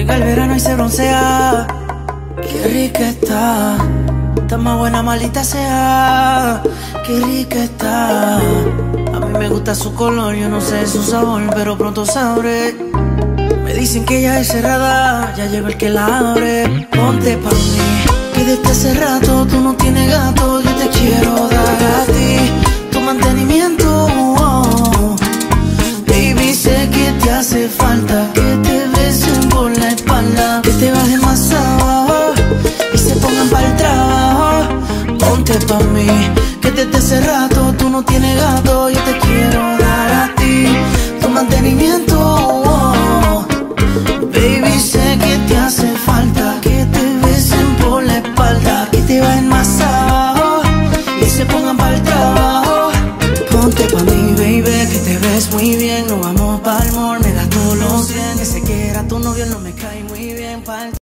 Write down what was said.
Llega el verano y se broncea. Qué rica está. Está más buena, maldita sea. Qué rica está. A mí me gusta su color, yo no sé su sabor, pero pronto sabré. Me dicen que ella es cerrada, ya llegó el que la abre. Ponte pa' mí, que desde hace rato tú no tienes gato. Yo te quiero dar a ti tu mantenimiento. Baby, sé que te hace falta que te besen por la espalda, que te bajen más abajo y se pongan para el trabajo. Ponte pa' mí, que desde hace rato tú no tienes gato. Yo te quiero dar a ti tu mantenimiento. Baby, sé que te hace falta que te besen por la espalda, que te bajen más abajo y se pongan para el trabajo. Ponte pa' mí, baby, que te ves muy bien. Nos vamos pa'l mall, me das todos los 100. Que sé que era tu novio, no me cae muy bien pa'l